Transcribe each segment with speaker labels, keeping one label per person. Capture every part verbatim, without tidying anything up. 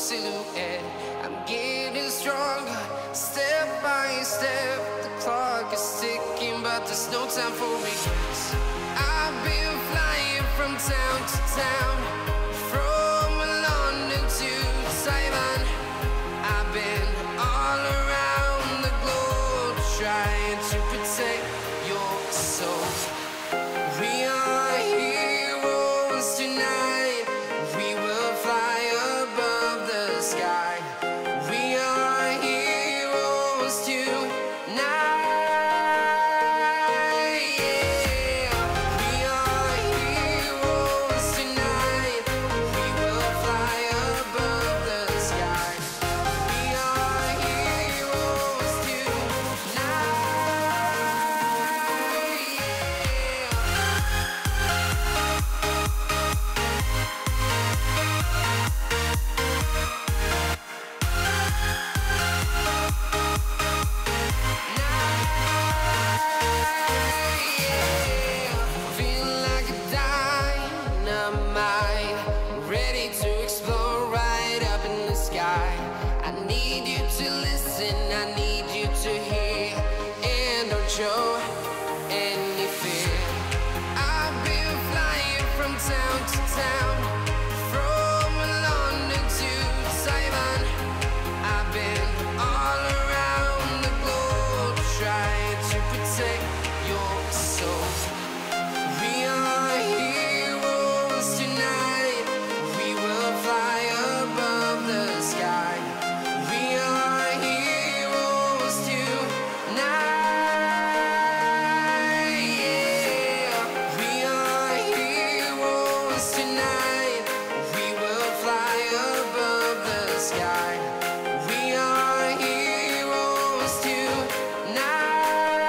Speaker 1: silhouette. I'm getting stronger, step by step. The clock is ticking, but there's no time for regrets. I've been flying from town to town, from London to Taiwan. I've been all around the globe, trying to protect your soul. We are heroes tonight. We will fly above the sky. We are heroes tonight. Yeah. We are heroes tonight. We will fly above the sky. We are heroes tonight. Feel like a dynamite, ready to explode right up in the sky. I need you to listen, I need you to hear, and don't show any fear. I've been flying from town to town, from London to Taiwan. I've been all around the globe, trying to protect your soul. We are heroes tonight. We will fly above the sky. We are heroes tonight. Yeah. We are heroes tonight. We will fly above the sky. We are heroes tonight.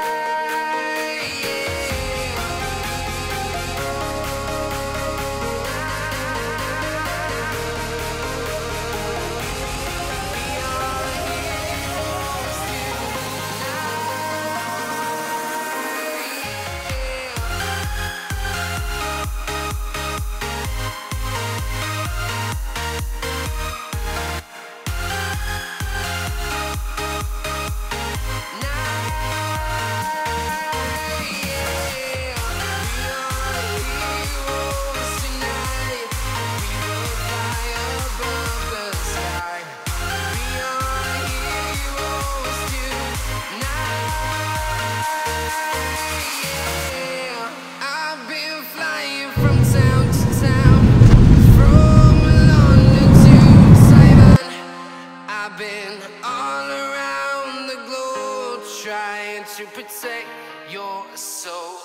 Speaker 1: I've been flying from town to town, from London to Taiwan. I've been all around the globe, trying to protect your soul.